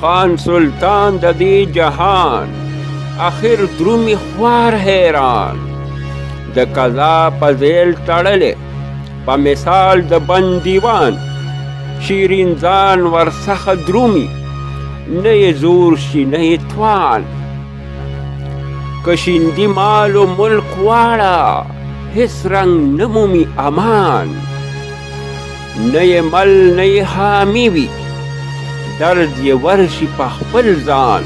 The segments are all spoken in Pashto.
خان سلطان د دې جهان اخر درومي خوار حیران د قضا په ذیل تړلې په مثال د بند دیوان شیرین ځان ورڅخه درومي نه یې زور شي نه یې توان که شیندي مال و ملک واړه هیڅ رنګ نه مومي امان نه یې مل نه یې حامي وي درد یې ورشي په خپل ځان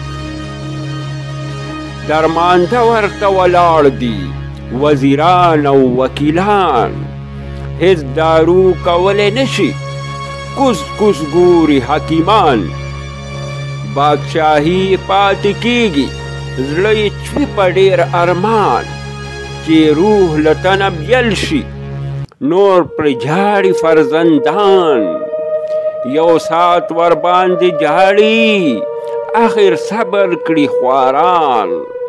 درمانده ورته ولاړ دي وزیران او وکیلان هیڅ دارو کولی نشي کوز کوز ګوري حکیمان بادشاهي پاتې کیږي زړه یې چوي په ډېر ارمان چې روح له تنه بیل شي نور پرې جاړي فرزندان یو ساعت ورباندې جاړي اخر صبر کړي خواران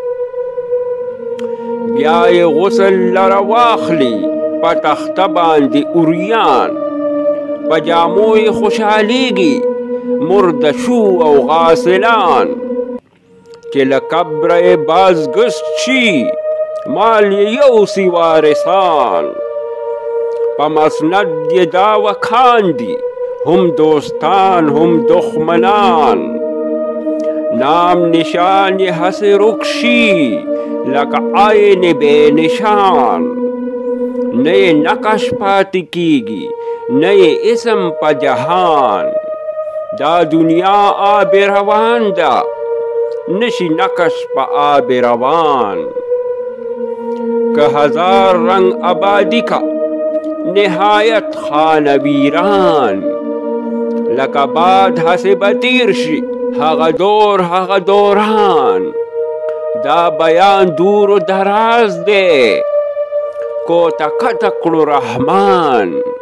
بیا یې غسل لره واخلي په تخته باندې اوریان په جامو یې خوشحالیږي مرده شو او غاسلان چې له قبره یې بازګشت شي مال یې یوسي وارثان په مسند یې دا وکاندي هم دوستان هم دښمنان نام نشان یې هسې رک شي لکه عین بې نشان نه یې نقش پاتې کیږي نه یې اسم په جهان دا دنیا آب روان ده نشي نقش په آب روان که هزار رنگ آبادی کا نهایت خانه ویران لکه باد هسې به تیر شي هغه دور هغه دوران دا بیان دور و دراز دی کوته کته کړو رحمان